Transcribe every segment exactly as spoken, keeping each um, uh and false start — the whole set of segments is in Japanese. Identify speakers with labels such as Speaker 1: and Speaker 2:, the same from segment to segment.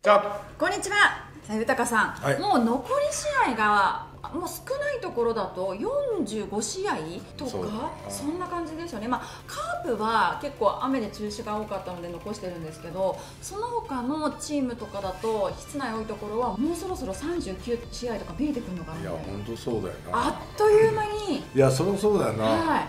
Speaker 1: じゃあ
Speaker 2: こんにちは。さあ豊さん、はい、もう残り試合がもう少ないところだとよんじゅうごしあいとか そ, そんな感じですよね。まあ、カープは結構雨で中止が多かったので残してるんですけど、その他のチームとかだと室内多いところはもうそろそろさんじゅうきゅうしあいとか見えてくるのかな。
Speaker 1: いや本当そうだよな。
Speaker 2: あっという間に。
Speaker 1: いやそりゃそうだよな、
Speaker 2: はい、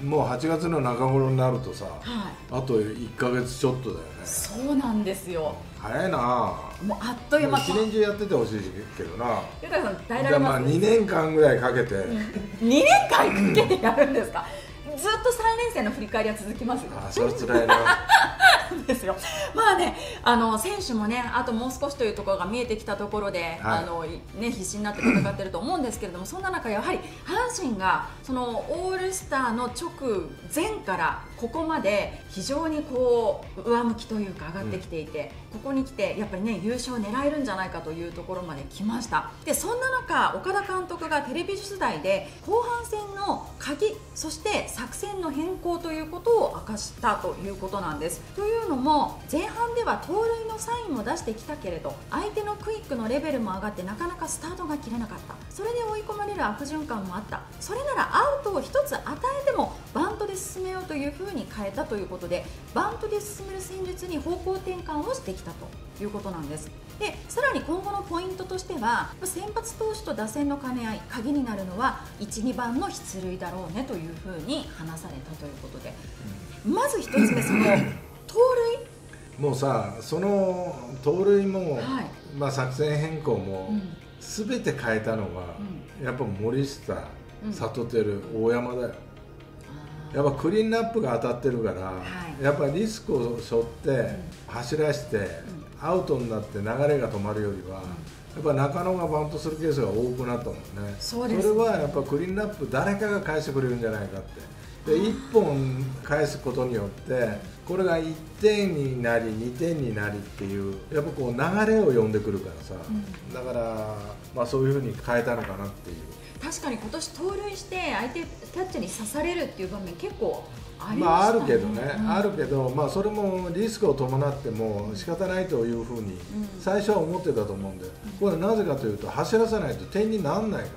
Speaker 1: もうはちがつの中頃になるとさ、はい、あといっかげつちょっとだよね。
Speaker 2: そうなんですよ。
Speaker 1: 早いな。
Speaker 2: もうあっという間。
Speaker 1: 一年中やっててほしいけどな。
Speaker 2: 豊さん耐えられます？
Speaker 1: まあにねんかんぐらいかけて
Speaker 2: にねんかんかけてやるんですか？ずっとさんねんせんの振り返りは続きますよ。
Speaker 1: あ、それつらいな
Speaker 2: ですよ。まあね、あの選手もね、あともう少しというところが見えてきたところで、はい、あのね、必死になって戦ってると思うんですけれども、そんな中やはり阪神がそのオールスターの直前からここまで非常にこう上向きというか上がってきていて、うん、ここに来てやっぱりね優勝を狙えるんじゃないかというところまで来ました。でそんな中、岡田監督がテレビ取材で後半戦の鍵、そして作戦の変更ということを明かしたということなんです。というのも前半では盗塁のサインを出してきたけれど相手のクイックのレベルも上がってなかなかスタートが切れなかった。それで追い込まれる悪循環もあった。それならアウトをひとつ与えてもバントで進めようというふうに変えたということで、バントで進める戦術に方向転換をしてきたということなんです。でさらに今後のポイントとしては、先発投手と打線の兼ね合い、鍵になるのはいち、にばんの出塁だろうねというふうに話されたということで、うん、まずひとつめ、その盗塁
Speaker 1: もうさ、その盗塁も、はい、まあ、作戦変更も、うん、全て変えたのは、うん、やっぱ森下、里輝、大山だよ。やっぱクリーンナップが当たってるから、はい、やっぱリスクを背負って走らせて、うん、アウトになって流れが止まるよりは、うん、やっぱ中野がバントするケースが多くなったもんね。そうですね。それはやっぱクリーンナップ誰かが返してくれるんじゃないかって。でいっぽん返すことによってこれがいってんになりにてんになりっていうやっぱこう流れを呼んでくるからさ、うん、だから、まあ、そういうふうに変えたのかなっていう。
Speaker 2: 確かに今年盗塁して相手キャッチャーに刺されるっていう場面結構ありましたね。
Speaker 1: まああるけどね、うん、あるけど、まあ、それもリスクを伴っても仕方ないというふうに最初は思ってたと思うんで、うん、これはなぜかというと走らさないと点にならないから、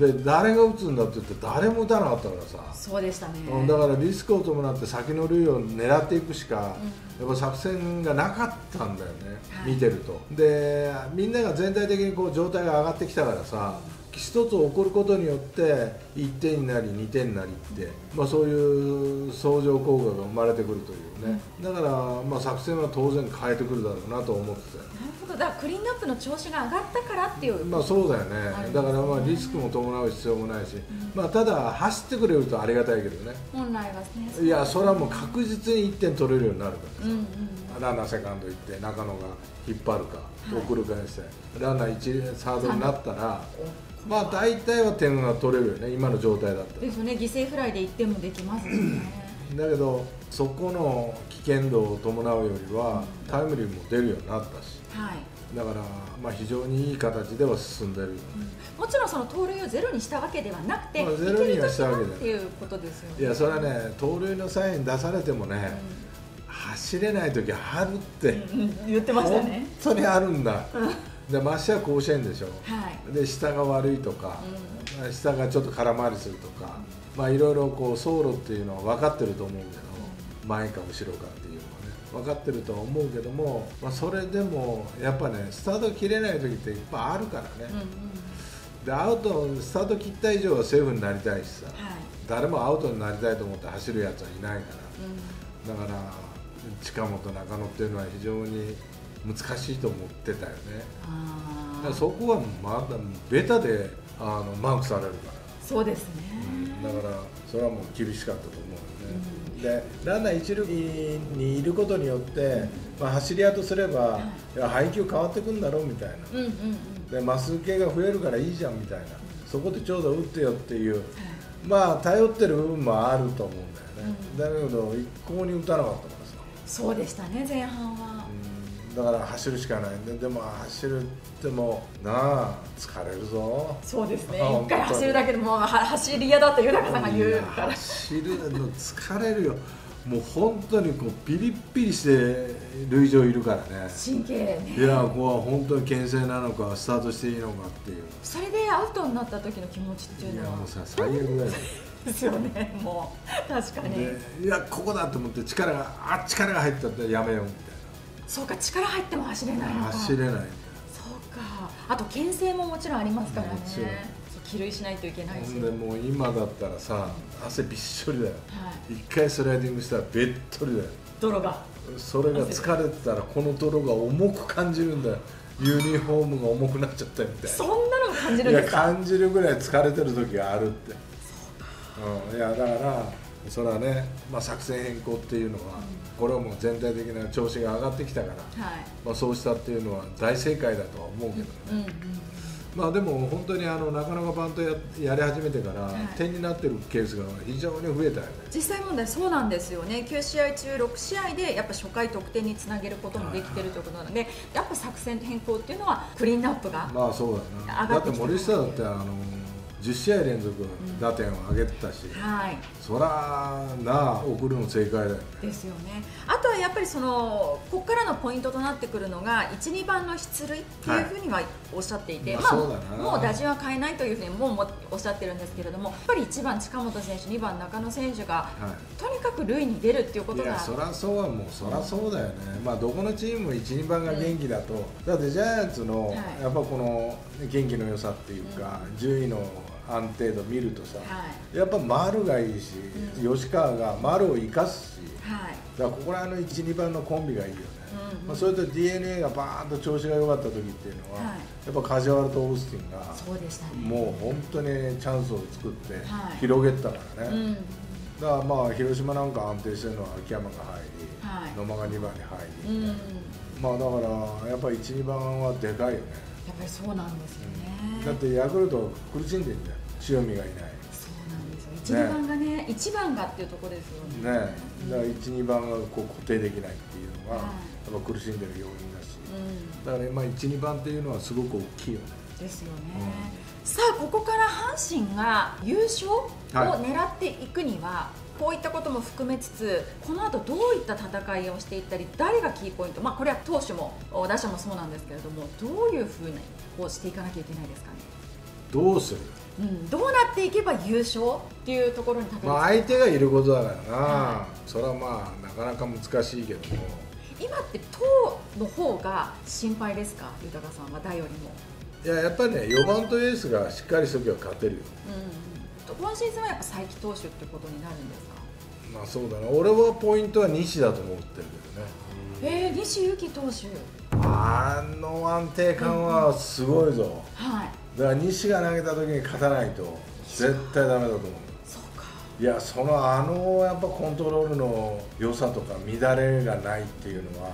Speaker 1: うん、で誰が打つんだって言って誰も打たなかったからさ。
Speaker 2: そうでしたね。
Speaker 1: だからリスクを伴って先の塁を狙っていくしか、うん、やっぱ作戦がなかったんだよね、はい、見てると。でみんなが全体的にこう状態が上がってきたからさ、一つ起こることによっていってんになりにてんになりって、まあ、そういう相乗効果が生まれてくるというね、だから、まあ、作戦は当然変えてくるだろうなと思ってて。なる
Speaker 2: ほど。だからクリーンアップの調子が上がったからっていう、
Speaker 1: まあそうだよね。だからまあリスクも伴う必要もないし、うん、まあ、ただ走ってくれるとありがたいけどね。
Speaker 2: 本来はね。
Speaker 1: いやそれはもう確実にいってん取れるようになるからさ、うんうん、ランナーセカンド行って中野が引っ張るか、はい、送るかにしてランナーいち塁サードになったらまあ大体は点が取れるよね、今の状態だったら。
Speaker 2: ですよね。犠牲フライでいってんもできますしね。
Speaker 1: だけどそこの危険度を伴うよりは、うん、タイムリーも出るようになったし、はい、だから、まあ、非常にいい形では進んでるよね、
Speaker 2: うん、もちろんその盗塁をゼロにしたわけではなくて、まあ、
Speaker 1: ゼロにはしたわけで
Speaker 2: っていうことですよね。
Speaker 1: いやそれはね、盗塁のサイン出されてもね、うん、走れない時あるって、
Speaker 2: うん、言ってましたね。
Speaker 1: 本当にあるんだでましては甲子園でしょ、はい、で下が悪いとか、うん、下がちょっと空回りするとか、まあいろいろこう走路っていうのは分かってると思うんだけど、前か後ろかっていうのはね分かってるとは思うけども、まあ、それでもやっぱねスタート切れない時っていっぱいあるからね、うんうん、でアウトスタート切った以上はセーフになりたいしさ、はい、誰もアウトになりたいと思って走るやつはいないから、うん、だから近本中野っていうのは非常に難しいと思ってたよね。あだからそこはまだベタであのマークされるから。
Speaker 2: そうですね、
Speaker 1: うん、だからそれはもう厳しかったと思うよね、うん、でランナー一塁にいることによって、うん、まあ、走り屋とすれば、うん、いや配球変わってくんだろうみたいな、うんうんうん、でまっすぐ系が増えるからいいじゃんみたいな、うん、そこでちょうど打ってよっていう、うん、まあ頼ってる部分もあると思うんだよね、うん、だけど一向に打たなかったからさ。
Speaker 2: そうでしたね、前半は、
Speaker 1: うん、だから走るしかないで、でも走るってもなあ疲れるぞ。
Speaker 2: そうですね、一回走るだけでも走り屋だと豊さんが言うから。
Speaker 1: 走るの疲れるよ。 もう本当にこうピリッピリして塁上いるからね。
Speaker 2: 神経ね。
Speaker 1: いや、ここは本当に牽制なのかスタートしていいのかっていう。
Speaker 2: それでアウトになった時の気持ちっていうのは。いや、
Speaker 1: もうさ、最悪だよね。
Speaker 2: ですよね、もう確かに。
Speaker 1: いや、ここだと思って力があ力が入ったってやめようみたいな。
Speaker 2: そうか、力入っても走れないのか。
Speaker 1: 走れない。そう
Speaker 2: か。あと牽制ももちろんありますからね。帰塁しないといけないし。
Speaker 1: でもう今だったらさ、汗びっしょりだよ。一、はい、回スライディングしたらべっとりだよ。
Speaker 2: 泥が。
Speaker 1: それが疲れてたらこの泥が重く感じるんだよ。ユニフォームが重くなっちゃったみたいな。
Speaker 2: そんなの感じるんですか？
Speaker 1: いや、感じるぐらい疲れてる時があるって。うん、いやだからそれはね、まあ、作戦変更っていうのは、うん、これはもう全体的な調子が上がってきたから、はい、まあ、そうしたっていうのは大正解だとは思うけどね、うんうんうん、まあでも本当にあのなかなかバント や, やり始めてから、はい、点になってるケースが非常に増えたよね。
Speaker 2: 実際問題そうなんですよね。きゅうしあいちゅうろくしあいでやっぱ初回得点につなげることもできてるということなので、やっぱ作戦変更っていうのはクリーンアップが、
Speaker 1: まあそうだな。だって森下だってあのじゅっしあい連続打点を上げてたし、うん、はい、そらな送るの正解だよね。
Speaker 2: ですよね。あとはやっぱりそのここからのポイントとなってくるのがいち、にばんの出塁っていうふうにはおっしゃっていて、はい、まあ、まあ、もう打順は変えないというふうにもうもおっしゃってるんですけれども、やっぱりいちばん近本選手、にばん中野選手が、はい、とにかく塁に出るっていうことが、いや、
Speaker 1: そらそうはもうそらそうだよね、うん、まあどこのチームもいち、にばんが元気だと、うん、だってジャイアンツの、はい、やっぱこの元気の良さっていうか、うん、順位の安定度見るとさ、はい、やっぱ丸がいいし、うん、吉川が丸を生かすし、はい、だからここら辺のいち、にばんのコンビがいいよね、うんうん、まあ、それと ディーエヌエー がバーンと調子が良かった時っていうのは、はい、やっぱ梶原とオースティンが
Speaker 2: そうでしたね、
Speaker 1: もう本当にチャンスを作って広げてたからね、はい、うん、だからまあ広島なんか安定してるのは秋山が入り、はい、野間がにばんに入り、うん、まあだからやっぱりいち、にばんはでかいよね。
Speaker 2: やっぱりそうなんですよね、
Speaker 1: うん、だってヤクルト苦しんでるんだよ、塩見がいない。
Speaker 2: そうなんですよ、いち、にばんがね、いちばんがっていうところですよね。
Speaker 1: ね、だからいち、にばんがこう固定できないっていうのが、はい、やっぱ苦しんでる要因だし、うん、だから今いち、にばんっていうのはすごく大きいよね。
Speaker 2: ですよね、うん、さあここから阪神が優勝を狙っていくには、はい、こういったことも含めつつ、この後どういった戦いをしていったり、誰がキーポイント、まあ、これは投手も打者もそうなんですけれども、どういうふうにこうしていかなきゃいけないですかね。
Speaker 1: どうする、
Speaker 2: うん、どうなっていけば優勝っていうところにたどり着く、
Speaker 1: まあ、相手がいることだからな、はい、それはまあなかなか難しいけども、
Speaker 2: 今って投の方が心配ですか、豊さんは打よりも。
Speaker 1: いや、やっぱりね、よばんとエースがしっかりしとけば勝てるよ、
Speaker 2: うん、今シーズンはやっぱ才木投手ってことになるんですか。
Speaker 1: まあそうだな、俺はポイントは西だと思ってるけどね。
Speaker 2: えー、西勇輝投手、
Speaker 1: あの安定感はすごいぞ、うんうん、はい、だから西が投げた時に勝たないと絶対ダメだと思う。
Speaker 2: そうか。
Speaker 1: いや、そのあのやっぱコントロールの良さとか乱れがないっていうのは、うん、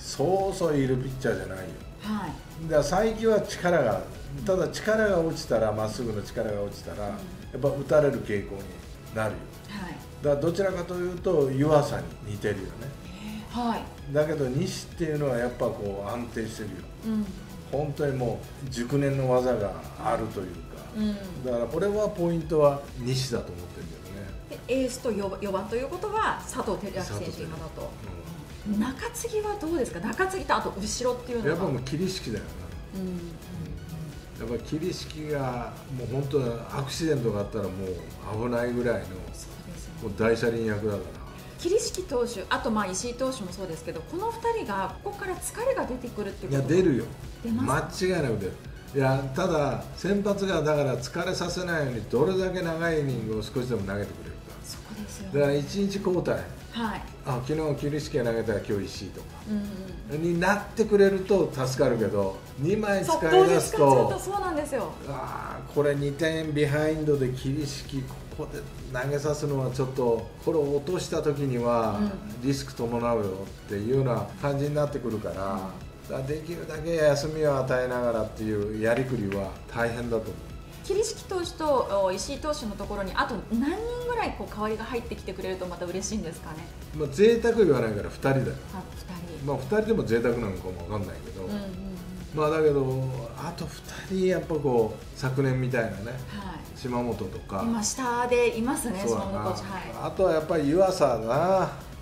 Speaker 1: そうそういるピッチャーじゃないよ。はい、だから才木は力が、ただ力が落ちたら、まっすぐの力が落ちたら、うん、やっぱ打たれる傾向になるよ。はい、だからどちらかというと弱さに似てるよね。はい、だけど西っていうのはやっぱこう安定してるよ、うん、本当にもう熟練の技があるというか、うん、だからこれはポイントは西だと思ってるけどね。
Speaker 2: でエースとよばんということは佐藤輝明選手今だと、うん、中継ぎはどうですか。中継ぎとあと後ろっていうのは
Speaker 1: やっぱもう桐敷だよな、うんうん、やっぱ桐敷がもう本当にアクシデントがあったらもう危ないぐらいの、そうですね、もう大車輪役だから。
Speaker 2: 桐敷投手、あとまあ石井投手もそうですけど、このふたりがここから疲れが出てくるっていうことは。
Speaker 1: いや、出るよ、
Speaker 2: 出ま
Speaker 1: す、間違いなく出る。いや、ただ先発がだから疲れさせないようにどれだけ長いイニングを少しでも投げてくれるか。
Speaker 2: そこですよ、
Speaker 1: だからいちにち交代、
Speaker 2: はい、
Speaker 1: あ、昨日桐敷が投げたら今日石井とか、うんうん、になってくれると助かるけど、にまい使い出すと、
Speaker 2: そうなんですよ。
Speaker 1: あ、これにてんビハインドで桐敷ここで投げさすのはちょっと、これを落とした時にはリスク伴うよっていうような感じになってくるから、うん、だできるだけ休みを与えながらっていうやりくりは大変だと思う。
Speaker 2: 桐敷投手と石井投手のところにあと何人ぐらいこう代わりが入ってきてくれるとまた嬉しいんですかね。
Speaker 1: まあ贅沢言わないからふたりだよ。
Speaker 2: あ、ふたり、
Speaker 1: まあふたりでも贅沢なのかも分かんないけど、うんうんうん、まあだけどあとふたりやっぱこう昨年みたいなね、はい、島本とか
Speaker 2: 今下でいますね、島本投手、はい、
Speaker 1: あとはやっぱり湯浅だな。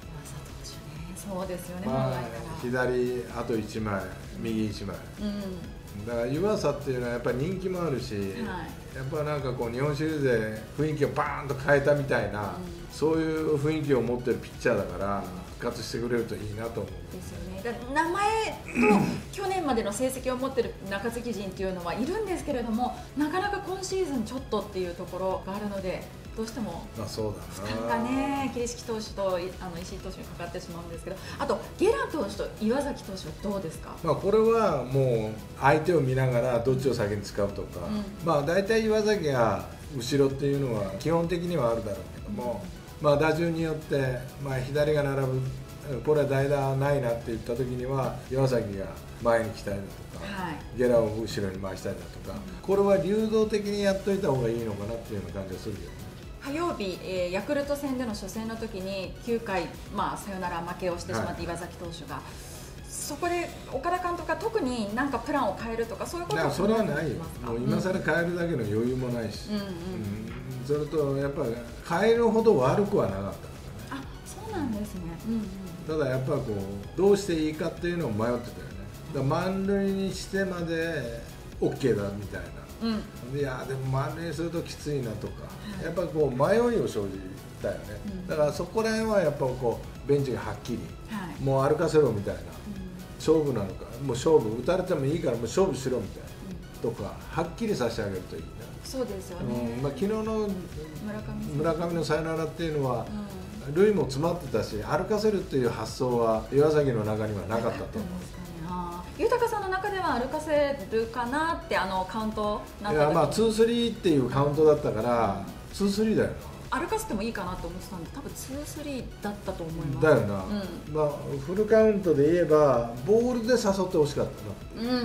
Speaker 2: そうですよね、
Speaker 1: まあ、左あといちまい、右いちまい、うん、だから湯浅っていうのはやっぱり人気もあるし、はい、やっぱなんかこう日本シリーズで雰囲気をバーンと変えたみたいな、うん、そういう雰囲気を持ってるピッチャーだから復活してくれるといいなと思う。
Speaker 2: ですよね。だ名前と去年までの成績を持ってる中継ぎ陣っていうのはいるんですけれども、なかなか今シーズンちょっとっていうところがあるので、どうしても負担がね、桐敷投手とあの石井投手にかかってしまうんですけど、あとゲラ投手と岩崎投手はどうですか？
Speaker 1: まあこれはもう相手を見ながらどっちを先に使うとか、うん、まあ大体岩崎が後ろっていうのは基本的にはあるだろうけども、うん、まあ打順によって、まあ、左が並ぶ、これは代打ないなって言った時には岩崎が前に来たりだとか、はい、ゲラを後ろに回したりだとか、うん、これは流動的にやっといた方がいいのかなっていうような感じがするけどね。
Speaker 2: 火曜日、えー、ヤクルト戦での初戦の時にきゅうかい、まあ、サヨナラ負けをしてしまって岩崎投手が、はい、そこで岡田監督が特に何かプランを変えるとかそういうことは
Speaker 1: それはないよ。もう今更変えるだけの余裕もないし、うんうんうん、それとやっぱり変えるほど悪くはなかったからね。
Speaker 2: あ、そうなんですね、うんうん、
Speaker 1: ただやっぱりこうどうしていいかっていうのを迷ってたよね。だから満塁にしてまで OK だみたいな、うん、いやでも満塁するときついなとか、はい、やっぱりこう迷いを生じたよね、うん、だからそこら辺はやっぱこうベンチがはっきり、はい、もう歩かせろみたいな、うん、勝負なのか、もう勝負打たれてもいいからもう勝負しろみたいな、うん、とかはっきりさせてあげるといいな。
Speaker 2: そうですよね、
Speaker 1: うん、まあ、昨日の村上のサヨナラっていうのは、うん、塁も詰まってたし歩かせるっていう発想は岩崎の中にはなかったと思う。
Speaker 2: 豊さんの中では歩かせるかなってあのカウント
Speaker 1: なった時に、いやまあツースリーっていうカウントだったから、うん、ツースリーだよな。
Speaker 2: 歩かせてもいいかなと思ってたんで多分ツースリーだったと思います。
Speaker 1: だよな、うん、まあ、フルカウントで言えばボールで誘ってほしかったな、うんうんうん、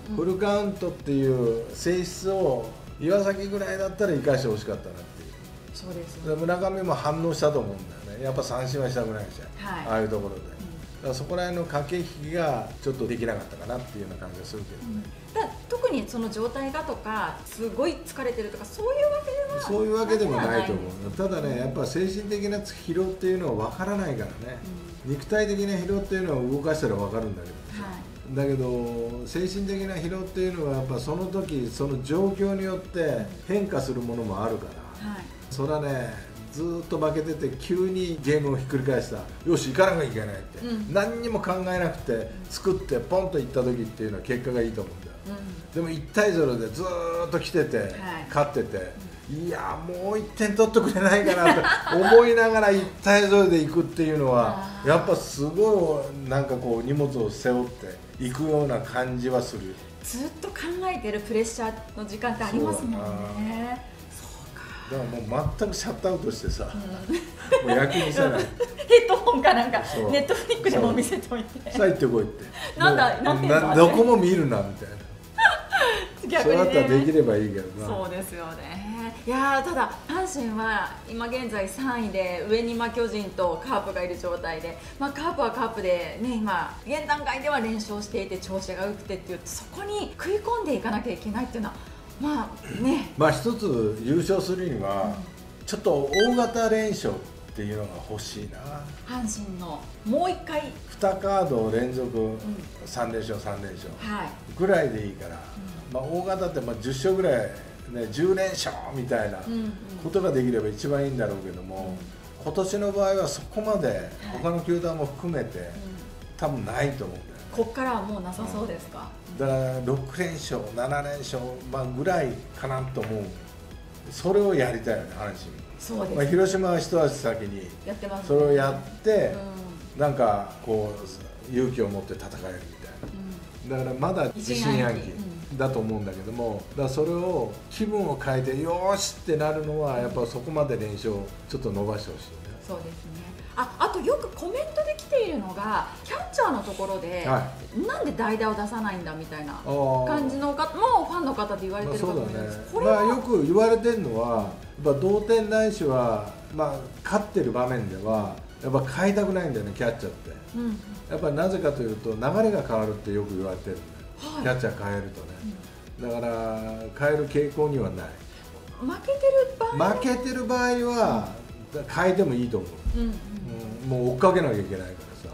Speaker 1: フルカウントっていう性質を岩崎ぐらいだったら生かしてほしかったなっていう。
Speaker 2: そうですよね。
Speaker 1: 村上も反応したと思うんだよね。やっぱ三振はしたくないじゃん、はい、ああいうところで、だからそこら辺の駆け引きがちょっとできなかったかなっていうような感じがするけどね、
Speaker 2: うん、だ特にその状態がとかすごい疲れてるとかそういうわけでは
Speaker 1: そういうわけでもないと思う。ただね、やっぱ精神的な疲労っていうのは分からないからね、うん、肉体的な疲労っていうのは動かしたら分かるんだけど、はい、だけど精神的な疲労っていうのはやっぱその時その状況によって変化するものもあるから、はい、それはねずーっと負けてて急にゲームをひっくり返した、よし行かなきゃいけないって、うん、何にも考えなくて作ってポンといった時っていうのは結果がいいと思うんだよ、うん、でもいちたいゼロでずーっと来てて、はい、勝ってて、うん、いやもういってん取ってくれないかなと思いながらいちたいゼロで行くっていうのはやっぱすごいなんかこう荷物を背負っていくような感じはする。
Speaker 2: ずっと考えてるプレッシャーの時間ってありますもんね。
Speaker 1: だからもう全くシャットアウトしてさ、うん、もう野球にせない
Speaker 2: ヘッドホンかなんかネットフリックでも見せといて
Speaker 1: さあ行ってこいって
Speaker 2: なんだなんて
Speaker 1: などこも見るなみたいな逆に、ね、そうだったらできればいいけどな。
Speaker 2: そうですよね。いやただ阪神は今現在さんいで上にま巨人とカープがいる状態で、まあ、カープはカープで、ね、今現段階では連勝していて調子が良くてっていうそこに食い込んでいかなきゃいけないっていうのはまあね、
Speaker 1: まあ一つ優勝するには、うん、ちょっと大型連勝っていうのが欲しいな。
Speaker 2: 阪神のもういっかいに
Speaker 1: カード連続さん連勝さん連勝ぐらいでいいから、うん、まあ大型ってまあじゅっ勝ぐらい、ね、じゅう連勝みたいなことができれば一番いいんだろうけども、うん、今年の場合はそこまで他の球団も含めて、はい、多分ないと思うんだよね。
Speaker 2: ここからはもうなさそうですか。
Speaker 1: だからろく連勝なな連勝、まあ、ぐらいかなと思う。それをやりたいよね阪神。
Speaker 2: そうです、
Speaker 1: まあ、広島は一足先にそれをやって、うん、なんかこう勇気を持って戦えるみたいな、うん、だからまだ自信ありだと思うんだけども、だからそれを気分を変えてよーしってなるのはやっぱそこまで連勝ちょっと伸ばしてほしいね。
Speaker 2: そうですね。あ, あとよくコメントで来ているのがキャッチャーのところで、はい、なんで代打を出さないんだみたいな感じの方もファンの方で言われてるかと思うんです。
Speaker 1: まあそうだね。まあ、よく言われてるのはやっぱ同点ないしは、まあ、勝ってる場面ではやっぱ変えたくないんだよねキャッチャーって、うん、やっぱりなぜかというと流れが変わるってよく言われてるんだよ、はい、キャッチャー変えるとね、うん、だから変える傾向にはない。
Speaker 2: 負けてる場合
Speaker 1: 負けてる場合は、うん、変えてもいいと思う、うんうん、もう追っかけなきゃいけないからさ、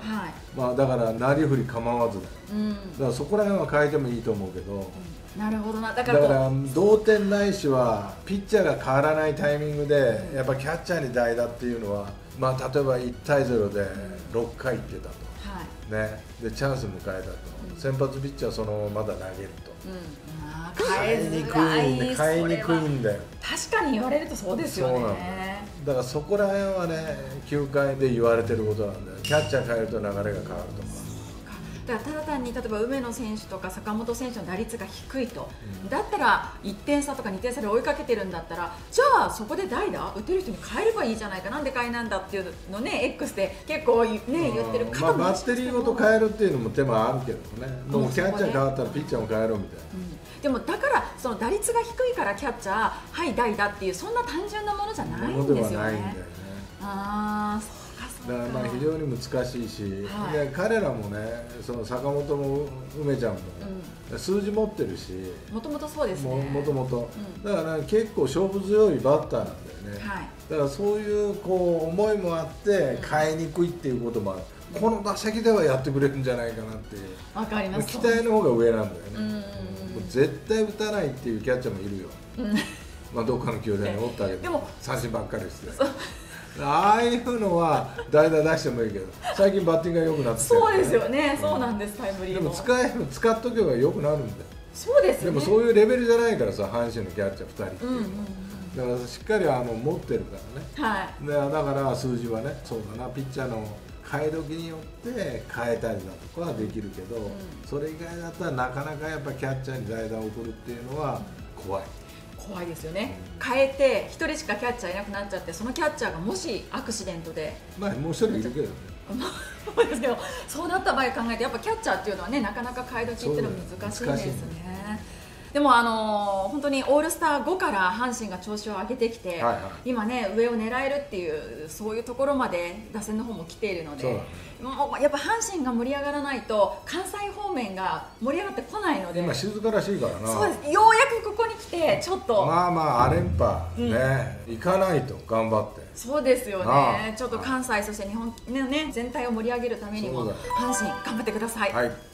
Speaker 2: はい、
Speaker 1: まあだからなりふり構わずだよ、うん、だからそこら辺は変えてもいいと思うけど、
Speaker 2: うん、なるほどな。だから
Speaker 1: だから同点ないしはピッチャーが変わらないタイミングで、うん、やっぱキャッチャーに代打っていうのは、まあ、例えばいちたいゼロでろっかいいってたと、はいね、でチャンス迎えたと、うん、先発ピッチャーそのままだ投げると、うん
Speaker 2: 変えにく
Speaker 1: いんで変えにくいんだよ。
Speaker 2: 確かに言われるとそうですよね。
Speaker 1: だからそこら辺はねきゅうかいで言われてることなんだよ。キャッチャー変えると流れが変わるとか。
Speaker 2: だからただ単に例えば梅野選手とか坂本選手の打率が低いと、うん、だったらいってん差とかにてん差で追いかけてるんだったら、じゃあそこで代打打てる人に変えればいいじゃないか、なんで変えなんだっていうのね X で結構、ね、言ってる方も、
Speaker 1: まあ、バッテリーごと変えるっていうのも手もあるけどね、もうキャッチャー変わったらピッチャーも変えろみたいな、
Speaker 2: うん、でもだからその打率が低いからキャッチャーはい代打っていうそんな単純なものじゃないんですよね。あー
Speaker 1: だからまあ非常に難しいし、はい、で彼らもね、その坂本も梅ちゃんも数字持ってるし、
Speaker 2: もともとそうですね、
Speaker 1: もともとだから結構勝負強いバッターなんだよね、はい、だからそういうこう思いもあって変えにくいっていうこともある、うん、この打席ではやってくれるんじゃないかなっていう、
Speaker 2: わかります、
Speaker 1: 期待の方が上なんだよね。もう絶対打たないっていうキャッチャーもいるよ、うん、まあどっかの球団におったけど三振ばっかりしてああいうのは代打出してもいいけど、最近バッティングが良くなってきてる、ね、
Speaker 2: そうですよね、そうなんです、タイムリー
Speaker 1: でも使え使っとけば良くなるんだよ。
Speaker 2: そうですよね。
Speaker 1: でもそういうレベルじゃないからさ、阪神のキャッチャーふたりっていうのは、うんうんうん、だからしっかりあの持ってるからね、はい、でだから数字はね、そうだな、ピッチャーの変え時によって変えたりだとかはできるけど、うん、それ以外だったらなかなかやっぱキャッチャーに代打を送るっていうのは怖い。
Speaker 2: 怖いですよね、うん、変えてひとりしかキャッチャーいなくなっちゃって、そのキャッチャーがもしアクシデントで、
Speaker 1: まあもう一人いるけどね
Speaker 2: そうですけど、そうなった場合考えてやっぱキャッチャーっていうのはね、なかなか変え時っていうのは難しいですね。でもあのー、本当にオールスター後から阪神が調子を上げてきて、はいはい、今ね上を狙えるっていうそういうところまで打線の方も来ているので、もうやっぱ阪神が盛り上がらないと関西方面が盛り上がってこないので、
Speaker 1: 今静からしいからな。
Speaker 2: そうです、ようやくここに来てちょっと
Speaker 1: まあまあアレンパね、うん、行かないと頑張って。
Speaker 2: そうですよね、ちょっと関西そして日本、ね、全体を盛り上げるためにも阪神頑張ってください。
Speaker 1: はい。